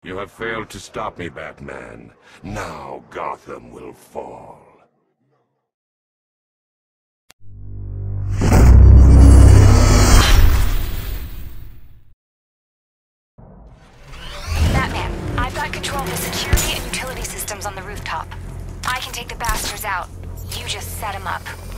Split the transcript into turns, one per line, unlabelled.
You have failed to stop me, Batman. Now Gotham will fall.
Batman, I've got control of the security and utility systems on the rooftop. I can take the bastards out. You just set them up.